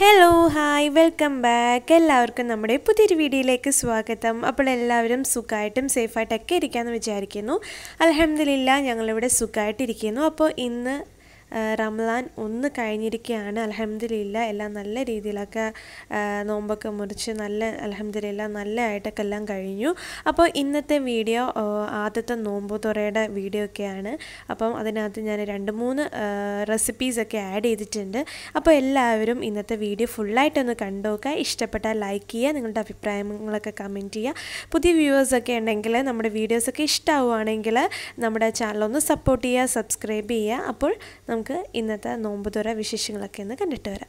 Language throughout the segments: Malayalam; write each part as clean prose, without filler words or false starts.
Hello hi welcome back. എല്ലാവർക്കും നമ്മുടെ പുതിയൊരു വീഡിയോയിലേക്ക് സ്വാഗതം. അപ്പോൾ എല്ലാവരും സുഖമായിട്ടും സേഫായിട്ടൊക്കെ ഇരിക്കാമെന്ന് വിചാരിക്കുന്നു. അൽഹംദുലില്ലാ ഞങ്ങളിവിടെ സുഖമായിട്ടിരിക്കുന്നു. അപ്പോൾ ഇന്ന് റമദാൻ ഒന്ന് കഴിഞ്ഞിരിക്കുകയാണ്. അൽഹംദുലില്ലാ എല്ലാം നല്ല രീതിയിലൊക്കെ നോമ്പൊക്കെ മുറിച്ച് അൽഹംദുലില്ലാ നല്ലതായിട്ടൊക്കെ എല്ലാം കഴിഞ്ഞു. അപ്പോൾ ഇന്നത്തെ വീഡിയോ ആദ്യത്തെ നോമ്പ് തുറയുടെ വീഡിയോ ഒക്കെയാണ്. അപ്പം അതിനകത്ത് ഞാൻ 2-3 റെസിപ്പീസൊക്കെ ആഡ് ചെയ്തിട്ടുണ്ട്. അപ്പോൾ എല്ലാവരും ഇന്നത്തെ വീഡിയോ ഫുള്ളായിട്ടൊന്ന് കണ്ടുനോക്കുക. ഇഷ്ടപ്പെട്ടാൽ ലൈക്ക് ചെയ്യുക, നിങ്ങളുടെ അഭിപ്രായങ്ങളൊക്കെ കമൻറ്റ് ചെയ്യുക. പുതിയ വ്യൂവേഴ്സൊക്കെ ഉണ്ടെങ്കിൽ നമ്മുടെ വീഡിയോസൊക്കെ ഇഷ്ടമാവുകയാണെങ്കിൽ നമ്മുടെ ചാനലൊന്ന് സപ്പോർട്ട് ചെയ്യുക, സബ്സ്ക്രൈബ് ചെയ്യുക. അപ്പോൾ നമുക്ക് ഇന്നത്തെ നോമ്പ് തുറ വിശേഷങ്ങളൊക്കെ ഒന്ന് കണ്ടിട്ട് വരാം.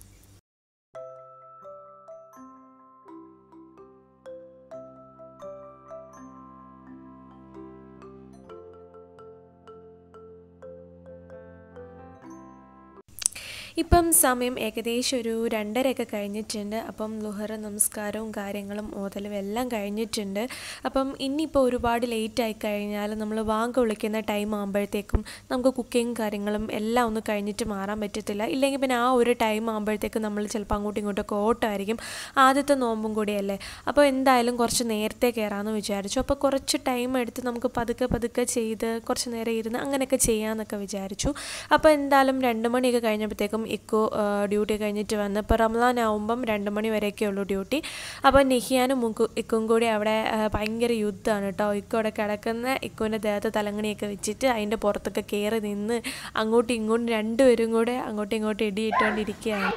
ഇപ്പം സമയം ഏകദേശം ഒരു 2:30 കഴിഞ്ഞിട്ടുണ്ട്. അപ്പം ലുഹർ നമസ്കാരവും കാര്യങ്ങളും ഓതലും എല്ലാം കഴിഞ്ഞിട്ടുണ്ട്. അപ്പം ഇനിയിപ്പോൾ ഒരുപാട് ലേറ്റ് ആയി കഴിഞ്ഞാൽ നമ്മൾ വാങ്ക് വിളിക്കുന്ന ടൈം ആകുമ്പോഴത്തേക്കും നമുക്ക് കുക്കിങ് കാര്യങ്ങളും എല്ലാം ഒന്ന് കഴിഞ്ഞിട്ട് മാറാൻ പറ്റത്തില്ല. ഇല്ലെങ്കിൽ പിന്നെ ആ ഒരു ടൈം ആകുമ്പോഴത്തേക്കും നമ്മൾ ചിലപ്പോൾ അങ്ങോട്ടും ഇങ്ങോട്ടൊക്കെ ഓട്ടമായിരിക്കും. ആദ്യത്തെ നോമ്പും കൂടിയല്ലേ. അപ്പോൾ എന്തായാലും കുറച്ച് നേരത്തെ കയറാമെന്ന് വിചാരിച്ചു. അപ്പോൾ കുറച്ച് ടൈം എടുത്ത് നമുക്ക് പതുക്കെ ചെയ്ത് കുറച്ച് നേരം ഇരുന്ന് അങ്ങനെയൊക്കെ ചെയ്യാമെന്നൊക്കെ വിചാരിച്ചു. അപ്പോൾ എന്തായാലും 2 മണിയൊക്കെ കഴിഞ്ഞപ്പോഴത്തേക്കും ഇക്കോ ഡ്യൂട്ടി കഴിഞ്ഞിട്ട് വന്ന്. ഇപ്പോൾ റമദാൻ ആവുമ്പം 2 മണി വരെയൊക്കെ ഉള്ളൂ ഡ്യൂട്ടി. അപ്പോൾ നിഹിയാനും ഇക്കും കൂടി അവിടെ ഭയങ്കര യുദ്ധമാണ് കേട്ടോ. ഇക്കോ അവിടെ കിടക്കുന്ന ഇക്കുവിൻ്റെ ദേഹത്ത് തലങ്ങണിയൊക്കെ വെച്ചിട്ട് അതിൻ്റെ പുറത്തൊക്കെ കയറി നിന്ന് അങ്ങോട്ടും ഇങ്ങോട്ടും രണ്ടുപേരും കൂടെ അങ്ങോട്ടും ഇങ്ങോട്ടും ഇടിയിട്ടുകൊണ്ടിരിക്കുകയാണ്.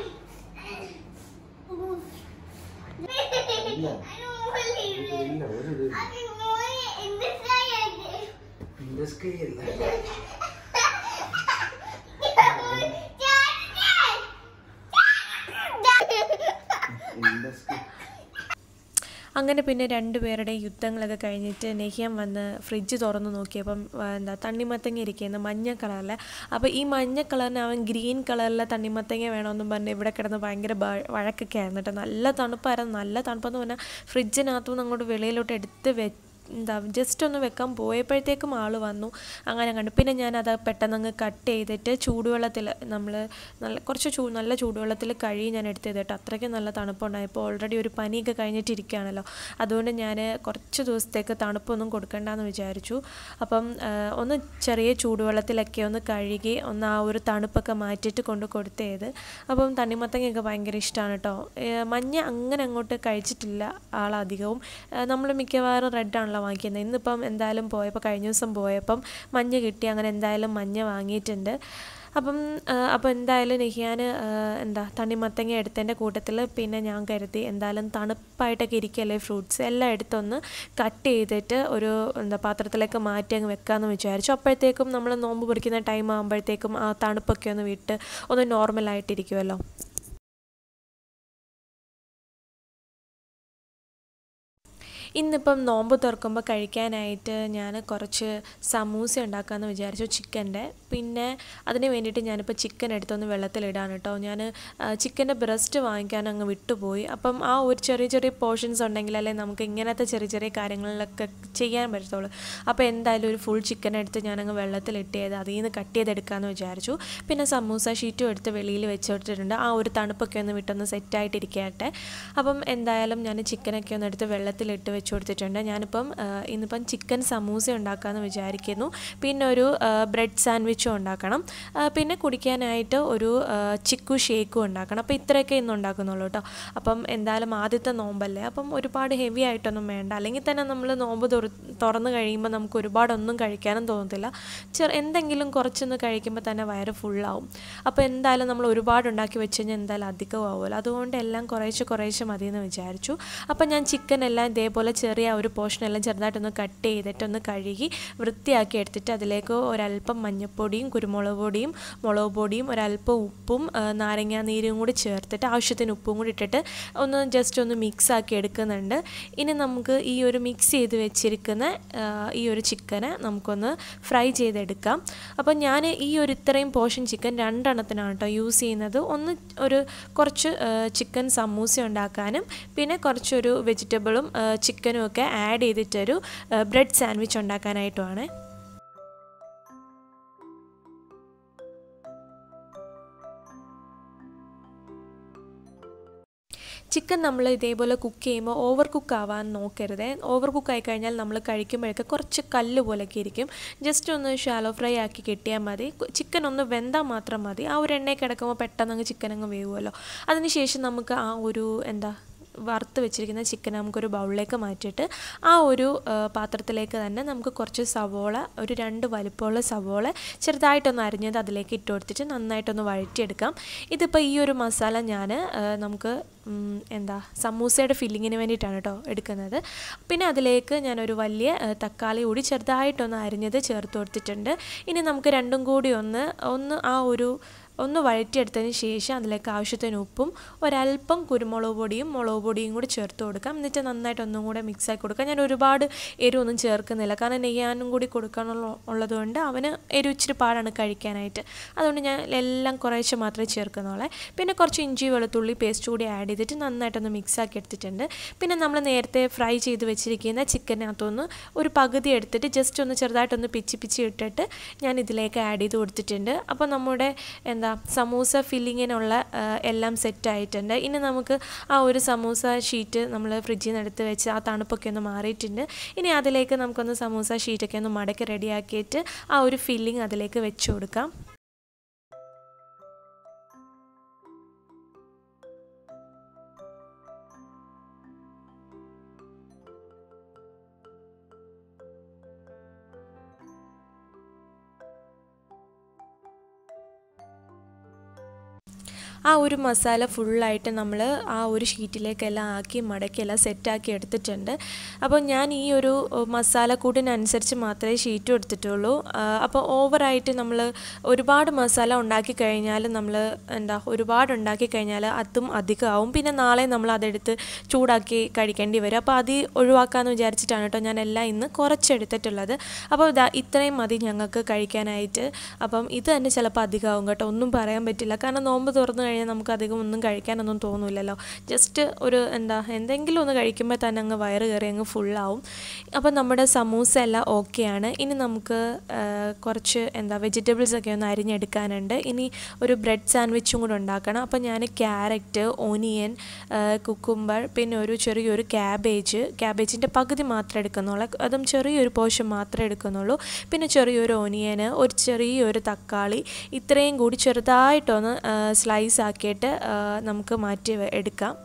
അങ്ങനെ പിന്നെ രണ്ടുപേരുടെ യുദ്ധങ്ങളൊക്കെ കഴിഞ്ഞിട്ട് നെഹിയം വന്ന് ഫ്രിഡ്ജ് തുറന്ന് നോക്കിയപ്പം തണ്ണിമത്തങ്ങ ഇരിക്കുന്ന മഞ്ഞ കളറിൽ. അപ്പോൾ ഈ മഞ്ഞ കളറിന് അവൻ ഗ്രീൻ കളറിലെ തണ്ണിമത്തങ്ങ വേണമെന്നും പറഞ്ഞ് ഇവിടെ കിടന്ന് ഭയങ്കര വഴക്കൊക്കെ ആയിരുന്നു കേട്ടോ. നല്ല തണുപ്പായിരുന്നു. നല്ല തണുപ്പെന്ന് പറഞ്ഞാൽ ഫ്രിഡ്ജിനകത്തുനിന്ന് അങ്ങോട്ട് വെളിയിലോട്ട് എടുത്ത് ജസ്റ്റ് ഒന്ന് വെക്കാൻ പോയപ്പോഴത്തേക്കും ആൾ വന്നു. അങ്ങനെ കണ്ടു. പിന്നെ ഞാനത് പെട്ടെന്നങ്ങ് കട്ട് ചെയ്തിട്ട് ചൂടുവെള്ളത്തിൽ നമ്മൾ നല്ല ചൂടുവെള്ളത്തിൽ കഴുകി ഞാൻ എടുത്തത് കേട്ടോ. അത്രയ്ക്ക് നല്ല തണുപ്പുണ്ടായി. ഇപ്പോൾ ഓൾറെഡി ഒരു പനിയൊക്കെ കഴിഞ്ഞിട്ടിരിക്കുകയാണല്ലോ. അതുകൊണ്ട് ഞാൻ കുറച്ച് ദിവസത്തേക്ക് തണുപ്പൊന്നും കൊടുക്കണ്ടെന്ന് വിചാരിച്ചു. അപ്പം ഒന്ന് ചെറിയ ചൂടുവെള്ളത്തിലൊക്കെ ഒന്ന് കഴുകി ഒന്ന് ആ ഒരു തണുപ്പൊക്കെ മാറ്റിയിട്ട് കൊടുത്തത്. അപ്പം തണ്ണിമത്തങ്ങയൊക്കെ ഭയങ്കര ഇഷ്ടമാണ് കേട്ടോ. മഞ്ഞ അങ്ങനെ അങ്ങോട്ട് കഴിച്ചിട്ടില്ല ആളധികവും. നമ്മൾ മിക്കവാറും റെഡാണല്ലോ വാങ്ങിക്കുന്നത്. ഇന്നിപ്പം എന്തായാലും കഴിഞ്ഞ ദിവസം പോയപ്പം മഞ്ഞ കിട്ടി. അങ്ങനെ എന്തായാലും മഞ്ഞ വാങ്ങിയിട്ടുണ്ട്. അപ്പോൾ എന്തായാലും നിഹിയാൻ തണ്ണിമത്തങ്ങ എടുത്തതിൻ്റെ കൂട്ടത്തിൽ പിന്നെ ഞാൻ കരുതി എന്തായാലും തണുപ്പായിട്ടൊക്കെ ഇരിക്കുകയല്ലേ ഫ്രൂട്ട്സ് എല്ലാം എടുത്തൊന്ന് കട്ട് ചെയ്തിട്ട് ഒരു പാത്രത്തിലേക്ക് മാറ്റി അങ്ങ് വെക്കാമെന്ന് വിചാരിച്ചു. അപ്പോഴത്തേക്കും നമ്മൾ നോമ്പ് പൊറിക്കുന്ന ടൈം ആകുമ്പോഴത്തേക്കും ആ തണുപ്പൊക്കെ ഒന്ന് വിട്ട് ഒന്ന് നോർമലായിട്ടിരിക്കുമല്ലോ. ഇന്നിപ്പം നോമ്പ് തുറക്കുമ്പോൾ കഴിക്കാനായിട്ട് ഞാൻ കുറച്ച് സമൂസ ഉണ്ടാക്കാമെന്ന് വിചാരിച്ചു ചിക്കൻ്റെ. പിന്നെ അതിന് വേണ്ടിയിട്ട് ഞാനിപ്പോൾ ചിക്കൻ എടുത്തൊന്ന് വെള്ളത്തിലിടാണ് കേട്ടോ. ഞാൻ ചിക്കൻ്റെ ബ്രസ്റ്റ് വാങ്ങിക്കാൻ അങ്ങ് വിട്ടുപോയി. അപ്പം ആ ഒരു ചെറിയ പോർഷൻസ് ഉണ്ടെങ്കിലല്ലേ നമുക്ക് ഇങ്ങനത്തെ ചെറിയ കാര്യങ്ങളിലൊക്കെ ചെയ്യാൻ പറ്റത്തുള്ളൂ. അപ്പോൾ എന്തായാലും ഒരു ഫുൾ ചിക്കൻ എടുത്ത് ഞാനങ്ങ് വെള്ളത്തിലിട്ടത് അതിൽ നിന്ന് കട്ട് ചെയ്തെടുക്കാമെന്ന് വിചാരിച്ചു. പിന്നെ സമൂസ ഷീറ്റും എടുത്ത് വെളിയിൽ വെച്ചിട്ടുണ്ട്. ആ ഒരു തണുപ്പൊക്കെ ഒന്ന് വിട്ടൊന്ന് സെറ്റായിട്ടിരിക്കട്ടെ. അപ്പം എന്തായാലും ഞാൻ ചിക്കനൊക്കെ ഒന്ന് എടുത്ത് വെള്ളത്തിലിട്ട് വെച്ച് കൊടുത്തിട്ടുണ്ട്. ഇന്നിപ്പം ചിക്കൻ സമൂസ ഉണ്ടാക്കാമെന്ന് വിചാരിക്കുന്നു. പിന്നെ ഒരു ബ്രെഡ് സാൻഡ്വിച്ചും ഉണ്ടാക്കണം. പിന്നെ കുടിക്കാനായിട്ട് ഒരു ചിക്കു ഷേക്കും ഉണ്ടാക്കണം. അപ്പോൾ ഇത്രയൊക്കെ ഇന്ന് ഉണ്ടാക്കുന്നുള്ളൂ കേട്ടോ. അപ്പം എന്തായാലും ആദ്യത്തെ നോമ്പല്ലേ, അപ്പം ഒരുപാട് ഹെവി ആയിട്ടൊന്നും വേണ്ട. അല്ലെങ്കിൽ തന്നെ നമ്മൾ നോമ്പ് തുറന്ന് കഴിയുമ്പോൾ നമുക്ക് ഒരുപാടൊന്നും കഴിക്കാനും തോന്നത്തില്ല. എന്തെങ്കിലും കുറച്ചൊന്ന് കഴിക്കുമ്പോൾ തന്നെ വയറ് ഫുള്ളാവും. അപ്പോൾ എന്തായാലും നമ്മൾ ഒരുപാട് ഉണ്ടാക്കി വെച്ച് കഴിഞ്ഞാൽ എന്തായാലും അധികമാവുമല്ലോ. അതുകൊണ്ട് എല്ലാം കുറേശ്ശെ മതിയെന്ന് വിചാരിച്ചു. അപ്പം ഞാൻ ചിക്കൻ എല്ലാം ഇതേപോലെ ചെറിയ ഒരു പോർഷനെല്ലാം ചെറുതായിട്ടൊന്ന് കട്ട് ചെയ്തിട്ടൊന്ന് കഴുകി വൃത്തിയാക്കി എടുത്തിട്ട് അതിലേക്ക് ഒരല്പം മഞ്ഞൾപ്പൊടിയും കുരുമുളക് പൊടിയും മുളക് പൊടിയും ഒരല്പം ഉപ്പും നാരങ്ങാ നീരും കൂടി ചേർത്തിട്ട് ആവശ്യത്തിന് ഉപ്പും കൂടി ഇട്ടിട്ട് ജസ്റ്റ് ഒന്ന് മിക്സ് ആക്കി എടുക്കുന്നുണ്ട്. ഇനി നമുക്ക് ഈ ഒരു മിക്സ് ചെയ്ത് വെച്ചിരിക്കുന്ന ഈ ഒരു ചിക്കനെ നമുക്കൊന്ന് ഫ്രൈ ചെയ്തെടുക്കാം. അപ്പോൾ ഞാൻ ഈ ഇത്രയും പോർഷൻ ചിക്കൻ 2 എണ്ണത്തിനാണ് കേട്ടോ യൂസ് ചെയ്യുന്നത്. കുറച്ച് ചിക്കൻ സമൂസ ഉണ്ടാക്കാനും പിന്നെ കുറച്ചൊരു വെജിറ്റബിളും ചിക്കനും ഒക്കെ ആഡ് ചെയ്തിട്ടൊരു ബ്രെഡ് സാൻഡ്വിച്ച് ഉണ്ടാക്കാനായിട്ടുമാണ്. ചിക്കൻ നമ്മൾ ഇതേപോലെ കുക്ക് ചെയ്യുമ്പോൾ ഓവർ കുക്ക് ആവാൻ നോക്കരുത്. ഓവർ കുക്ക് ആയി കഴിഞ്ഞാൽ നമ്മൾ കഴിക്കുമ്പോഴൊക്കെ കുറച്ച് കല്ല് പോലെയൊക്കെ ഇരിക്കും. ജസ്റ്റ് ഒന്ന് ഷാലോ ഫ്രൈ ആക്കി കിട്ടിയാൽ മതി. ചിക്കൻ ഒന്ന് വെന്താൽ മാത്രം മതി. ആ ഒരു എണ്ണയിൽ കിടക്കുമ്പോൾ പെട്ടെന്ന് അങ്ങ് ചിക്കൻ അങ്ങ് വേവുമല്ലോ. അതിനുശേഷം നമുക്ക് ആ ഒരു വറുത്ത് വെച്ചിരിക്കുന്ന ചിക്കൻ നമുക്കൊരു ബൗളിലേക്ക് മാറ്റിയിട്ട് ആ ഒരു പാത്രത്തിലേക്ക് തന്നെ നമുക്ക് കുറച്ച് സവോള, ഒരു 2 വലിപ്പമുള്ള സവോള ചെറുതായിട്ടൊന്ന് അരിഞ്ഞത് അതിലേക്ക് ഇട്ട് കൊടുത്തിട്ട് നന്നായിട്ടൊന്ന് വഴറ്റിയെടുക്കാം. ഇതിപ്പോൾ ഈ ഒരു മസാല നമുക്ക് സമൂസയുടെ ഫില്ലിങ്ങിന് വേണ്ടിയിട്ടാണ് കേട്ടോ എടുക്കുന്നത്. പിന്നെ അതിലേക്ക് ഞാനൊരു വലിയ തക്കാളി കൂടി ചെറുതായിട്ടൊന്ന് അരിഞ്ഞത് ചേർത്ത് കൊടുത്തിട്ടുണ്ട്. ഇനി നമുക്ക് രണ്ടും കൂടി ഒന്ന് വഴറ്റിയെടുത്തതിന് ശേഷം അതിലേക്ക് ആവശ്യത്തിന് ഉപ്പും ഒരല്പം കുരുമുളക് പൊടിയും മുളക് പൊടിയും കൂടി ചേർത്ത് കൊടുക്കാം. എന്നിട്ട് നന്നായിട്ട് ഒന്നും കൂടെ മിക്സാക്കി കൊടുക്കാം. ഞാൻ ഒരുപാട് എരിവൊന്നും ചേർക്കുന്നില്ല, കാരണം നെയ്യാനും കൂടി കൊടുക്കാനുള്ളതുകൊണ്ട് അവന് എരിവ് ഇച്ചിരി പാടാണ് കഴിക്കാനായിട്ട്. അതുകൊണ്ട് ഞാൻ എല്ലാം കുറേശ്ശെ മാത്രമേ ചേർക്കുന്നുള്ളൂ. പിന്നെ കുറച്ച് ഇഞ്ചി വെളുത്തുള്ളി പേസ്റ്റ് കൂടി ആഡ് ചെയ്തിട്ട് നന്നായിട്ടൊന്ന് മിക്സാക്കി എടുത്തിട്ടുണ്ട്. പിന്നെ നമ്മൾ നേരത്തെ ഫ്രൈ ചെയ്ത് വെച്ചിരിക്കുന്ന ചിക്കനകത്തൊന്ന് ഒരു പകുതി എടുത്തിട്ട് ജസ്റ്റ് ഒന്ന് ചെറുതായിട്ടൊന്ന് പിച്ചി ഇട്ടിട്ട് ഞാൻ ഇതിലേക്ക് ആഡ് ചെയ്ത് കൊടുത്തിട്ടുണ്ട്. അപ്പോൾ നമ്മുടെ സമൂസ ഫില്ലിങ്ങിനുള്ള എല്ലാം സെറ്റായിട്ടുണ്ട്. ഇനി നമുക്ക് ആ ഒരു സമൂസ ഷീറ്റ് നമ്മൾ ഫ്രിഡ്ജിൽ നിന്ന് എടുത്ത് വെച്ച് ആ തണുപ്പൊക്കെ ഒന്ന് മാറിയിട്ടുണ്ട്. ഇനി അതിലേക്ക് നമുക്കൊന്ന് സമൂസ ഷീറ്റൊക്കെ ഒന്ന് മടക്കി റെഡിയാക്കിയിട്ട് ആ ഒരു ഫില്ലിങ് അതിലേക്ക് വെച്ച് കൊടുക്കാം. ആ ഒരു മസാല ഫുള്ളായിട്ട് നമ്മൾ ആ ഒരു ഷീറ്റിലേക്കെല്ലാം ആക്കി മടക്കിയെല്ലാം സെറ്റാക്കി എടുത്തിട്ടുണ്ട്. അപ്പോൾ ഞാൻ ഈ ഒരു മസാലക്കൂട്ടിനനുസരിച്ച് മാത്രമേ ഷീറ്റും എടുത്തിട്ടുള്ളൂ. അപ്പോൾ ഓവറായിട്ട് നമ്മൾ ഒരുപാട് മസാല ഉണ്ടാക്കി കഴിഞ്ഞാൽ ഒരുപാട് ഉണ്ടാക്കി കഴിഞ്ഞാൽ അതും അധികമാവും. പിന്നെ നാളെ നമ്മൾ അതെടുത്ത് ചൂടാക്കി കഴിക്കേണ്ടി വരും. അപ്പോൾ അത് ഒഴിവാക്കാമെന്ന് വിചാരിച്ചിട്ടാണ് കേട്ടോ ഞാൻ എല്ലാം ഇന്ന് കുറച്ചെടുത്തിട്ടുള്ളത്. അപ്പോൾ ഇത്രയും മതി ഞങ്ങൾക്ക് കഴിക്കാനായിട്ട്. അപ്പം ഇത് തന്നെ ചിലപ്പോൾ അധികമാവും കേട്ടോ, ഒന്നും പറയാൻ പറ്റില്ല. കാരണം നോമ്പ് തുറന്നു കഴിഞ്ഞാൽ നമുക്ക് അധികം ഒന്നും കഴിക്കാനൊന്നും തോന്നില്ലല്ലോ. ജസ്റ്റ് എന്തെങ്കിലും ഒന്ന് കഴിക്കുമ്പോൾ തന്നെ അങ്ങ് വയറ് കയറി അങ്ങ് ഫുള്ളാവും. അപ്പോൾ നമ്മുടെ സമൂസ എല്ലാം ഓക്കെയാണ്. ഇനി നമുക്ക് കുറച്ച് വെജിറ്റബിൾസൊക്കെ ഒന്ന് അരിഞ്ഞെടുക്കാനുണ്ട്. ഇനി ഒരു ബ്രെഡ് സാൻഡ്വിച്ചും കൂടെ ഉണ്ടാക്കണം. അപ്പോൾ ഞാൻ ക്യാരറ്റ്, ഓനിയൻ, കുക്കുംബർ, പിന്നെ ഒരു ചെറിയൊരു ക്യാബേജിൻ്റെ പകുതി മാത്രമേ എടുക്കുന്നുള്ളൂ. അതും ചെറിയൊരു പോർഷൻ മാത്രമേ എടുക്കുന്നുള്ളൂ. പിന്നെ ചെറിയൊരു ഓനിയന്, ഒരു ചെറിയൊരു തക്കാളി, ഇത്രയും കൂടി ചെറുതായിട്ടൊന്ന് സ്ലൈസ് ആക്കിയിട്ട് നമുക്ക് മാറ്റി എടുക്കാം.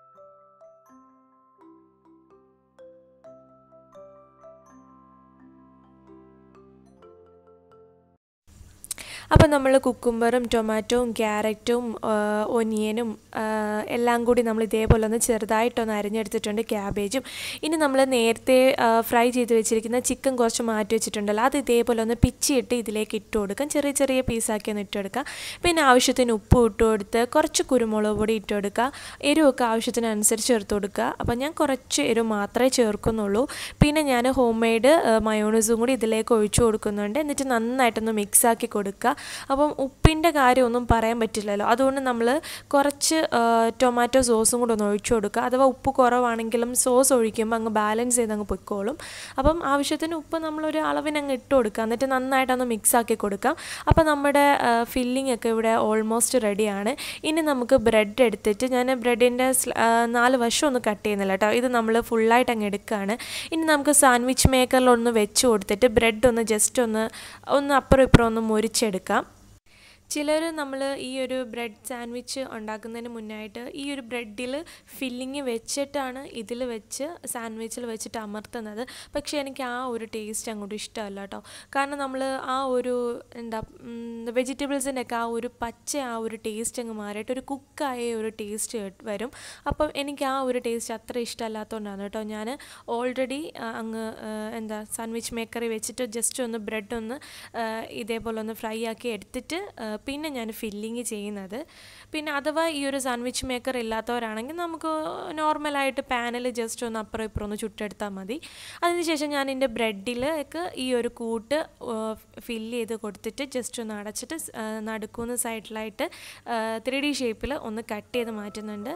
അപ്പോൾ നമ്മൾ കുക്കുംബറും ടൊമാറ്റോയും ക്യാരറ്റും ഒനിയനും എല്ലാം കൂടി നമ്മൾ ഇതേപോലെ ഒന്ന് ചെറുതായിട്ടൊന്ന് അരിഞ്ഞെടുത്തിട്ടുണ്ട്, ക്യാബേജും. ഇനി നമ്മൾ നേരത്തെ ഫ്രൈ ചെയ്ത് വെച്ചിരിക്കുന്ന ചിക്കൻ കുറച്ച് മാറ്റി വെച്ചിട്ടുണ്ടല്ലോ, അത് ഇതേപോലെ ഒന്ന് പിച്ചിയിട്ട് ഇതിലേക്ക് ഇട്ട് കൊടുക്കാം. ചെറിയ ചെറിയ പീസാക്കി ഒന്ന് ഇട്ട് കൊടുക്കാം. പിന്നെ ആവശ്യത്തിന് ഉപ്പ് ഇട്ട് കൊടുത്ത് കുറച്ച് കുരുമുളക് പൊടി ഇട്ട് കൊടുക്കുക. എരിവൊക്കെ ആവശ്യത്തിനനുസരിച്ച് ചേർത്ത് കൊടുക്കുക. അപ്പോൾ ഞാൻ കുറച്ച് എരിവ് മാത്രമേ ചേർക്കുന്നുള്ളൂ. പിന്നെ ഞാൻ ഹോം മെയ്ഡ് മയോണൈസും കൂടി ഇതിലേക്ക് ഒഴിച്ചു കൊടുക്കുന്നുണ്ട്. എന്നിട്ട് നന്നായിട്ടൊന്ന് മിക്സാക്കി കൊടുക്കുക. അപ്പം ഉപ്പിൻ്റെ കാര്യമൊന്നും പറയാൻ പറ്റില്ലല്ലോ, അതുകൊണ്ട് നമ്മൾ കുറച്ച് ടൊമാറ്റോ സോസും കൂടെ ഒന്ന് ഒഴിച്ചു കൊടുക്കുക. അഥവാ ഉപ്പ് കുറവാണെങ്കിലും സോസ് ഒഴിക്കുമ്പോൾ അങ്ങ് ബാലൻസ് ചെയ്ത് അങ്ങ് പൊയ്ക്കോളും. അപ്പം ആവശ്യത്തിന് ഉപ്പ് നമ്മളൊരു അളവിന് അങ്ങ് ഇട്ട് കൊടുക്കുക. എന്നിട്ട് നന്നായിട്ടൊന്ന് മിക്സാക്കി കൊടുക്കാം. അപ്പോൾ നമ്മുടെ ഫില്ലിംഗ് ഒക്കെ ഇവിടെ ഓൾമോസ്റ്റ് റെഡിയാണ്. ഇനി നമുക്ക് ബ്രെഡ് എടുത്തിട്ട്, ഞാൻ ബ്രെഡിൻ്റെ 4 വശം ഒന്ന് കട്ട് ചെയ്യുന്നില്ല കേട്ടോ, ഇത് നമ്മൾ ഫുള്ളായിട്ട് അങ്ങ് എടുക്കുകയാണ്. ഇനി നമുക്ക് സാൻഡ്വിച്ച് മേക്കറിലൊന്ന് വെച്ച് കൊടുത്തിട്ട് ബ്രെഡ് ഒന്ന് ജസ്റ്റ് ഒന്ന് അപ്പുറം ഇപ്പുറം ഒന്ന് മുരിച്ചെടുക്കാം. ചിലർ നമ്മൾ ഈ ഒരു ബ്രെഡ് സാൻഡ്വിച്ച് ഉണ്ടാക്കുന്നതിന് മുന്നായിട്ട് ഈ ഒരു ബ്രെഡിൽ ഫില്ലിങ് വെച്ചിട്ടാണ് ഇതിൽ വെച്ച് സാൻഡ്വിച്ചിൽ വെച്ചിട്ട് അമർത്തുന്നത്. പക്ഷേ എനിക്ക് ആ ഒരു ടേസ്റ്റ് അങ്ങോട്ട് ഇഷ്ടമല്ല കേട്ടോ. കാരണം നമ്മൾ ആ ഒരു വെജിറ്റബിൾസിൻ്റെയൊക്കെ ആ ഒരു ആ ഒരു ടേസ്റ്റ് അങ്ങ് മാറിയിട്ട് ഒരു കുക്കായ ഒരു ടേസ്റ്റ് വരും. അപ്പം എനിക്ക് ആ ഒരു ടേസ്റ്റ് അത്ര ഇഷ്ടമല്ലാത്തതുകൊണ്ടാണ് കേട്ടോ ഞാൻ ഓൾറെഡി അങ്ങ് സാൻഡ്വിച്ച് മേക്കറിൽ വെച്ചിട്ട് ജസ്റ്റ് ഒന്ന് ബ്രെഡ് ഒന്ന് ഇതേപോലെ ഒന്ന് ഫ്രൈ ആക്കി എടുത്തിട്ട് പിന്നെ ഞാൻ ഫില്ലിങ് ചെയ്യുന്നത്. പിന്നെ അഥവാ ഈ ഒരു സാൻഡ്വിച്ച് മേക്കർ ഇല്ലാത്തവരാണെങ്കിൽ നമുക്ക് നോർമലായിട്ട് പാനിൽ ജസ്റ്റ് ഒന്ന് അപ്പുറം ഇപ്പുറം ഒന്ന് ചുട്ടെടുത്താൽ മതി. അതിനുശേഷം ഞാൻ എൻ്റെ ബ്രെഡിലേക്ക് ഈ ഒരു കൂട്ട് ഫില്ല് ചെയ്ത് കൊടുത്തിട്ട് ജസ്റ്റ് ഒന്ന് അടച്ചിട്ട് നടുക്കുന്ന സൈഡിലായിട്ട് 3D ഷേപ്പിൽ ഒന്ന് കട്ട് ചെയ്ത് മാറ്റുന്നുണ്ട്.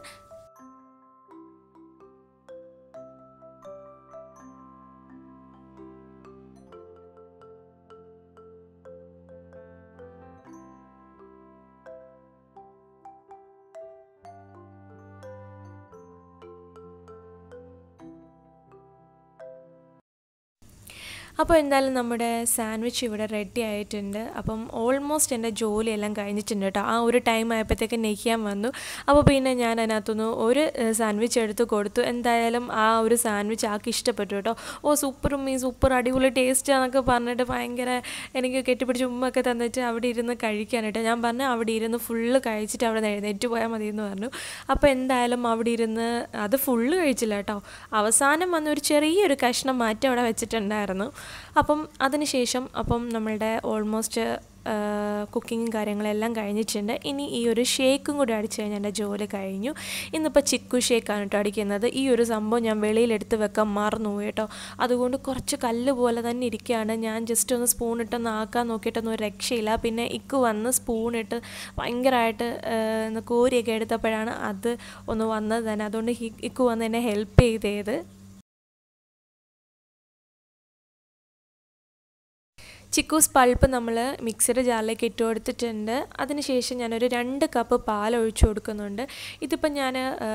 അപ്പോൾ എന്തായാലും നമ്മുടെ സാൻഡ്വിച്ച് ഇവിടെ റെഡി ആയിട്ടുണ്ട്. അപ്പം ഓൾമോസ്റ്റ് എൻ്റെ ജോലിയെല്ലാം കഴിഞ്ഞിട്ടുണ്ട് കേട്ടോ. ആ ഒരു ടൈം ആയപ്പോഴത്തേക്ക് നെയ്ക്കാൻ വന്നു. അപ്പോൾ പിന്നെ ഞാൻ അതിനകത്തുനിന്ന് ഒരു സാൻഡ്വിച്ച് എടുത്ത് കൊടുത്തു. എന്തായാലും ആ ഒരു സാൻഡ്വിച്ച് ആൾക്ക് ഇഷ്ടപ്പെട്ടു കേട്ടോ. ഓ സൂപ്പർ ഉമ്മി, സൂപ്പർ അടിപൊളി ടേസ്റ്റാന്നൊക്കെ പറഞ്ഞിട്ട് ഭയങ്കര എനിക്ക് കെട്ടിപ്പിടിച്ച് ഉമ്മൊക്കെ തന്നിട്ട് അവിടെ ഇരുന്ന് കഴിക്കാനായിട്ട്. ഞാൻ പറഞ്ഞു അവിടെ ഇരുന്ന് ഫുള്ള് കഴിച്ചിട്ട് അവിടെ നിന്ന് എഴുന്നേറ്റ് പോയാൽ മതി എന്ന് പറഞ്ഞു. അപ്പോൾ എന്തായാലും അവിടെ ഇരുന്ന് അത് ഫുള്ള് കഴിച്ചില്ല കേട്ടോ. അവസാനം വന്ന് ഒരു ചെറിയൊരു കഷ്ണം മാറ്റി അവിടെ വെച്ചിട്ടുണ്ടായിരുന്നു. അപ്പം അതിനുശേഷം നമ്മളുടെ ഓൾമോസ്റ്റ് കുക്കിങ്ങും കാര്യങ്ങളെല്ലാം കഴിഞ്ഞിട്ടുണ്ട്. ഇനി ഈ ഒരു ഷേക്കും കൂടി അടിച്ച് കഴിഞ്ഞാൽ എൻ്റെ ജോലി കഴിഞ്ഞു. ഇന്നിപ്പോൾ ചിക്കു ഷേക്കാണ് കേട്ടോ അടിക്കുന്നത്. ഈ ഒരു സംഭവം ഞാൻ വെളിയിലെടുത്ത് വെക്കാൻ മറന്നുപോയി കേട്ടോ. അതുകൊണ്ട് കുറച്ച് കല്ല് പോലെ തന്നെ ഇരിക്കുകയാണ്. ഞാൻ ജസ്റ്റ് ഒന്ന് സ്പൂണിട്ടൊന്ന് ആക്കാൻ നോക്കിയിട്ടൊന്നും ഒരു രക്ഷയില്ല. പിന്നെ ഇക്ക് വന്ന് സ്പൂണിട്ട് ഭയങ്കരമായിട്ട് കോരിയൊക്കെ എടുത്തപ്പോഴാണ് അത് ഒന്ന് വന്നത് തന്നെ. അതുകൊണ്ട് ഇക്ക് വന്ന് എന്നെ ഹെൽപ്പ് ചെയ്തത്. ചിക്കൂസ് പൾപ്പ് നമ്മൾ മിക്സിയുടെ ജാറിലേക്ക് ഇട്ട് കൊടുത്തിട്ടുണ്ട്. അതിനുശേഷം ഞാനൊരു 2 കപ്പ് പാൽ ഒഴിച്ചു കൊടുക്കുന്നുണ്ട്. ഇതിപ്പോൾ ഞാൻ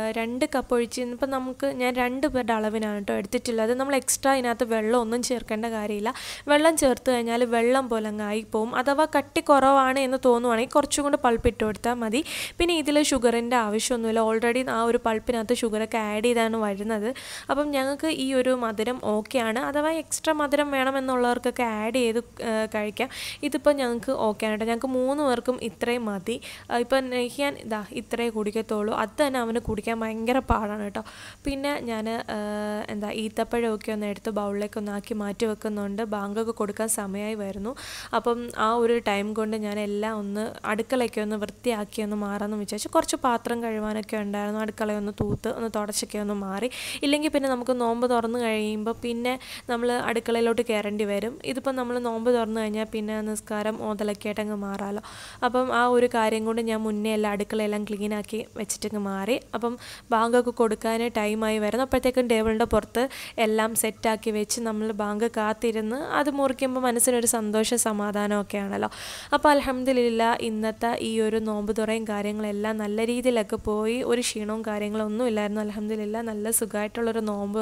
2 കപ്പ് ഒഴിച്ച് ഇപ്പം ഞാൻ 2 പേരുടെ അളവിനാണ് കേട്ടോ എടുത്തിട്ടുള്ളത്. നമ്മൾ എക്സ്ട്രാ ഇതിനകത്ത് വെള്ളം ഒന്നും ചേർക്കേണ്ട കാര്യമില്ല. വെള്ളം ചേർത്ത് കഴിഞ്ഞാൽ വെള്ളം പോലെ അങ്ങ് ആയിപ്പോവും. അഥവാ കട്ടി കുറവാണ് എന്ന് തോന്നുവാണെങ്കിൽ കുറച്ചും കൂടി പൾപ്പ് ഇട്ട് കൊടുത്താൽ മതി. പിന്നെ ഇതിൽ ഷുഗറിൻ്റെ ആവശ്യമൊന്നുമില്ല. ഓൾറെഡി ആ ഒരു പൾപ്പിനകത്ത് ഷുഗറൊക്കെ ആഡ് ചെയ്താണ് വരുന്നത്. അപ്പം ഞങ്ങൾക്ക് ഈ ഒരു മധുരം ഓക്കെയാണ്. അഥവാ എക്സ്ട്രാ മധുരം വേണമെന്നുള്ളവർക്കൊക്കെ ആഡ് ചെയ്ത് കഴിക്കാം. ഇതിപ്പോൾ ഞങ്ങൾക്ക് ഓക്കെ ആണ് കേട്ടോ. ഞങ്ങൾക്ക് 3 പേർക്കും ഇത്രയും മതി. ഇപ്പം നെയ്യാൻ ഇത്രയേ കുടിക്കത്തുള്ളൂ. അത് തന്നെ അവന് കുടിക്കാൻ ഭയങ്കര പാടാണ് കേട്ടോ. പിന്നെ ഞാൻ ഈത്തപ്പഴമൊക്കെ ഒന്ന് എടുത്ത് ബൗളിലേക്ക് ഒന്നാക്കി മാറ്റി വെക്കുന്നുണ്ട്. ബാങ്കൊക്കെ കൊടുക്കാൻ സമയമായി വരുന്നു. അപ്പം ആ ഒരു ടൈം കൊണ്ട് ഞാൻ എല്ലാം ഒന്ന് അടുക്കളയൊക്കെ ഒന്ന് വൃത്തിയാക്കി ഒന്ന് മാറാമെന്ന് വിചാരിച്ചു. കുറച്ച് പാത്രം കഴുകാനൊക്കെ ഉണ്ടായിരുന്നു. അടുക്കളയൊന്ന് തൂത്ത് ഒന്ന് തുടച്ചൊക്കെ ഒന്ന് മാറി. ഇല്ലെങ്കിൽ പിന്നെ നമുക്ക് നോമ്പ് തുറന്ന് കഴിയുമ്പോൾ പിന്നെ നമ്മൾ അടുക്കളയിലോട്ട് കയറേണ്ടി വരും. ഇതിപ്പോൾ നമ്മൾ നോമ്പ് തുറന്നു കഴിഞ്ഞാൽ പിന്നെ നിസ്കാരം ഓതലൊക്കെ ആയിട്ട് അങ്ങ് മാറാമല്ലോ. അപ്പം ആ ഒരു കാര്യം കൊണ്ട് ഞാൻ മുന്നേ എല്ലാം അടുക്കളയെല്ലാം ക്ലീനാക്കി വെച്ചിട്ടങ്ങ് മാറി. അപ്പം ബാങ്കൊക്കെ കൊടുക്കാൻ ടൈമായി വരുന്നു. അപ്പോഴത്തേക്കും ടേബിളിൻ്റെ പുറത്ത് എല്ലാം സെറ്റാക്കി വെച്ച് നമ്മൾ ബാങ്ക് കാത്തിരുന്ന് അത് മുറിക്കുമ്പോൾ മനസ്സിനൊരു സന്തോഷം സമാധാനമൊക്കെ ആണല്ലോ. അപ്പോൾ അൽഹംദുലില്ലാ ഇന്നത്തെ ഈ ഒരു നോമ്പ് തുറയും കാര്യങ്ങളെല്ലാം നല്ല രീതിയിലൊക്കെ പോയി. ഒരു ക്ഷീണവും കാര്യങ്ങളൊന്നും ഇല്ലായിരുന്നു. അൽഹംദുലില്ലാ നല്ല സുഖമായിട്ടുള്ളൊരു നോമ്പ്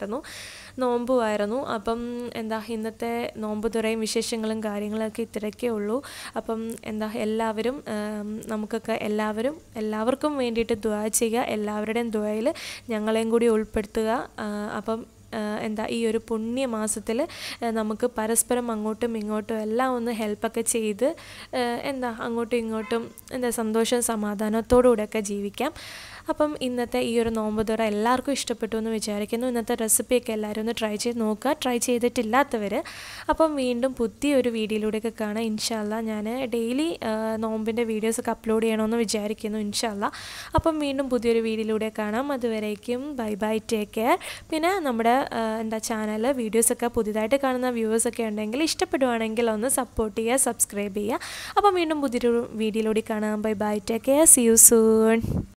തുറയായിരുന്നു. അപ്പം ഇന്നത്തെ നോമ്പ് തുറയും വിശേഷങ്ങളും കാര്യങ്ങളൊക്കെ ഇത്രയൊക്കെ ഉള്ളൂ. അപ്പം എല്ലാവരും നമുക്കൊക്കെ എല്ലാവർക്കും വേണ്ടിയിട്ട് ദുആ ചെയ്യുക. എല്ലാവരുടെയും ദുആയിൽ ഞങ്ങളെയും കൂടി ഉൾപ്പെടുത്തുക. അപ്പം ഈ ഒരു പുണ്യമാസത്തിൽ നമുക്ക് പരസ്പരം അങ്ങോട്ടും ഇങ്ങോട്ടും എല്ലാം ഒന്ന് ഹെൽപ്പൊക്കെ ചെയ്ത് അങ്ങോട്ടും ഇങ്ങോട്ടും സന്തോഷവും സമാധാനത്തോടുകൂടെയൊക്കെ ജീവിക്കാം. അപ്പം ഇന്നത്തെ ഈ ഒരു നോമ്പ് തുറ എല്ലാവർക്കും ഇഷ്ടപ്പെട്ടു എന്ന് വിചാരിക്കുന്നു. ഇന്നത്തെ റെസിപ്പിയൊക്കെ എല്ലാവരും ഒന്ന് ട്രൈ ചെയ്ത് നോക്കുക, ട്രൈ ചെയ്തിട്ടില്ലാത്തവർ. അപ്പം വീണ്ടും പുതിയൊരു വീഡിയോയിലൂടെയൊക്കെ കാണാം ഇൻഷാ അല്ലാ. ഞാൻ ഡെയിലി നോമ്പിൻ്റെ വീഡിയോസൊക്കെ അപ്ലോഡ് ചെയ്യണമെന്ന് വിചാരിക്കുന്നു ഇൻഷാ അല്ലാ. അപ്പം വീണ്ടും പുതിയൊരു വീഡിയോയിലൂടെ കാണാം. അതുവരേക്കും ബൈ ബൈ, ടേക്ക് കെയർ. പിന്നെ നമ്മുടെ ചാനൽ വീഡിയോസൊക്കെ പുതിയതായിട്ട് കാണുന്ന വ്യൂവേഴ്സൊക്കെ ഉണ്ടെങ്കിൽ ഇഷ്ടപ്പെടുവാണെങ്കിൽ ഒന്ന് സപ്പോർട്ട് ചെയ്യുക, സബ്സ്ക്രൈബ് ചെയ്യുക. അപ്പം വീണ്ടും പുതിയൊരു വീഡിയോയിലൂടെ കാണാം. Bye bye, take care, see you soon.